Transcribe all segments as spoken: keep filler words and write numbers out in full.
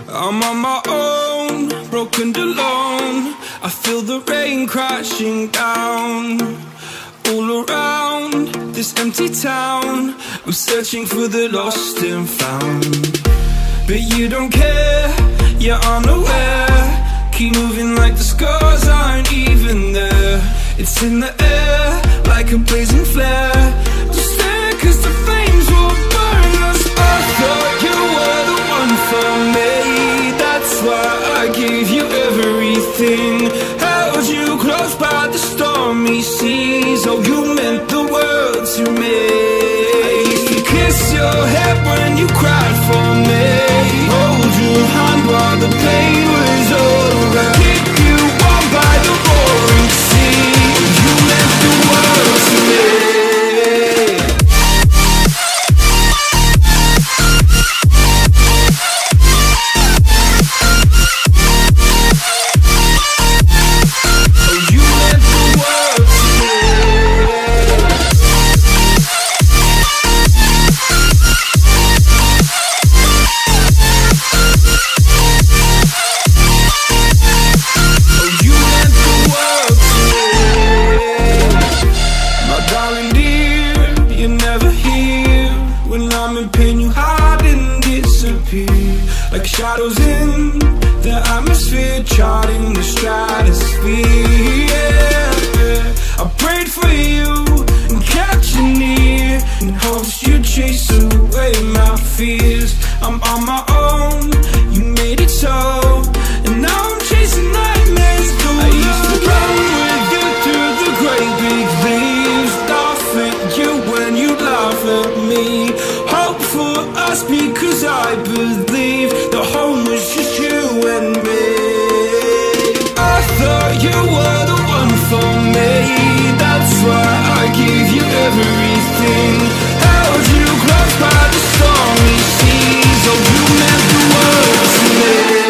I'm on my own, broken and alone. I feel the rain crashing down all around this empty town. I'm searching for the lost and found, but you don't care, you're unaware. Keep moving like the scars aren't even there. It's in the air like a blazing flare. Just stare cause the flames will burn us. I thought you were the one for me, that's why I gave you everything. Held you close by the stormy seas. Oh, you meant the world to me. I used to kiss your head when you cried for me, hold your hand while the pain was over, keep you warm by the roaring sea. You meant the world to me. Like shadows in the atmosphere, charting the stratosphere. Yeah, yeah. I prayed for you and kept you near in hopes you'd chase away my fears. I'm on my own, you made it so, and now I'm chasing nightmares too. I used to run with you through the great big leaves, laugh at you when you laugh at me. Hope for us because I believe the home was just you and me. I thought you were the one for me, that's why I gave you everything. Held you close by the stormy seas. Oh, you meant the world to me.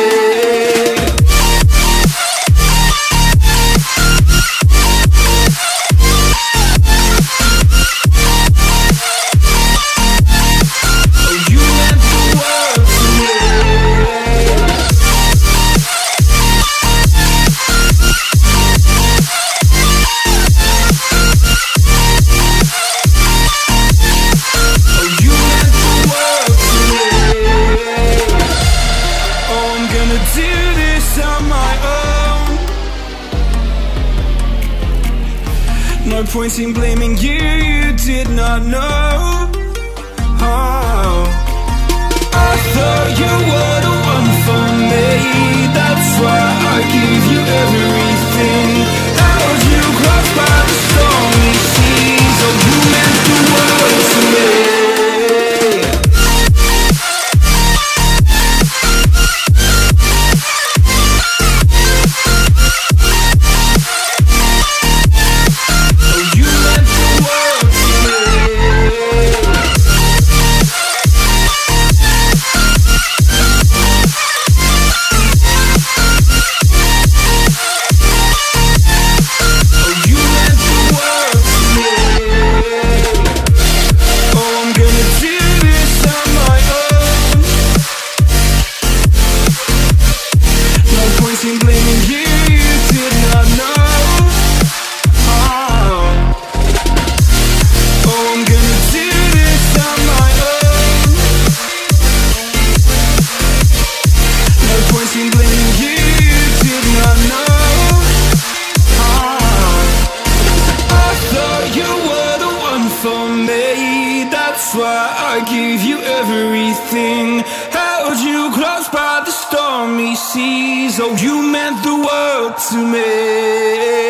No point in blaming you, you did not know. Oh, I thought you were the one for me, that's why I gave you everything. Held you close by the stormy seas. Oh, you meant the world to me. That's why I gave you everything. Held you close by the stormy seas. Oh, you meant the world to me.